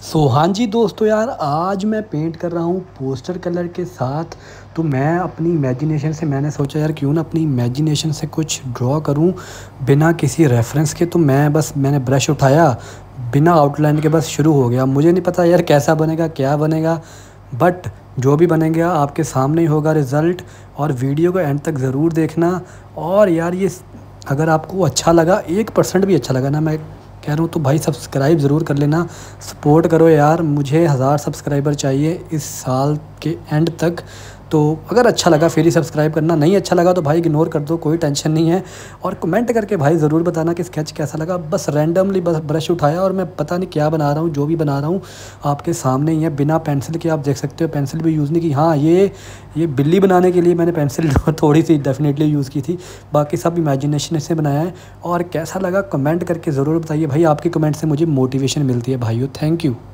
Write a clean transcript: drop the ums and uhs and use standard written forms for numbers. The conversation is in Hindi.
हाँ जी दोस्तों यार, आज मैं पेंट कर रहा हूँ पोस्टर कलर के साथ। तो मैं अपनी इमेजिनेशन से मैंने सोचा यार क्यों ना अपनी इमेजिनेशन से कुछ ड्रॉ करूँ बिना किसी रेफरेंस के। तो मैंने ब्रश उठाया, बिना आउटलाइन के बस शुरू हो गया। मुझे नहीं पता यार कैसा बनेगा क्या बनेगा, बट जो भी बनेगा आपके सामने ही होगा रिज़ल्ट। और वीडियो को एंड तक ज़रूर देखना। और यार ये अगर आपको अच्छा लगा, 1% भी अच्छा लगा ना, मैं कह रहा हूँ, तो भाई सब्सक्राइब ज़रूर कर लेना। सपोर्ट करो यार, मुझे 1000 सब्सक्राइबर चाहिए इस साल के एंड तक। तो अगर अच्छा लगा फिर ही सब्सक्राइब करना, नहीं अच्छा लगा तो भाई इग्नोर कर दो, कोई टेंशन नहीं है। और कमेंट करके भाई ज़रूर बताना कि स्केच कैसा लगा। बस रैंडमली बस ब्रश उठाया और मैं पता नहीं क्या बना रहा हूँ, जो भी बना रहा हूँ आपके सामने ही है, बिना पेंसिल के। आप देख सकते हो पेंसिल भी यूज़ नहीं की। हाँ, ये बिल्ली बनाने के लिए मैंने पेंसिल थोड़ी सी डेफिनेटली यूज़ की थी, बाकी सब इमेजिनेशन से बनाया है। और कैसा लगा कमेंट करके ज़रूर बताइए भाई, आपके कमेंट से मुझे मोटिवेशन मिलती है भाइयों। Thank you.